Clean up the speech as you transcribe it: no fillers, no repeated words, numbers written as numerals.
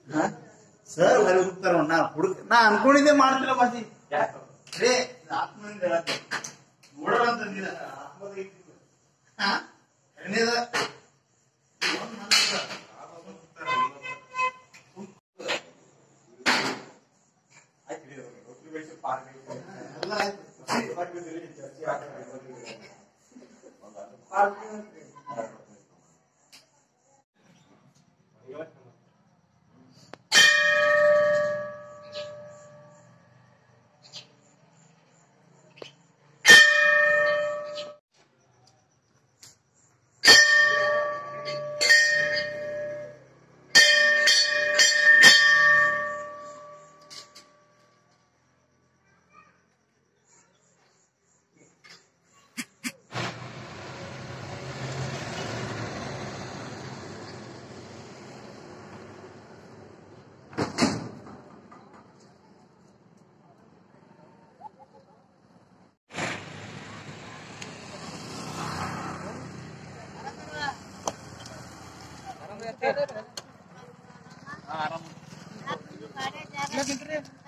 sir ಹೊರಗೆ ಹೋಗ್ತಾರ ನಾ ಹುಡುಗ ನಾ ಅನ್ಕೊಂಡಿದ್ದೆ ಮಾಡ್ತಿಲ್ಲ ಬಾಸಿ ರೇ ಆತ್ಮನಿಂದ ಹೇಳತ್ತೆ ನೋಡೋಣ ಅಂತಂದಿಲ್ಲ ಆತ್ಮದ ಎಣ್ಣೆದ ಎಲ್ಲ ಆರಾಮ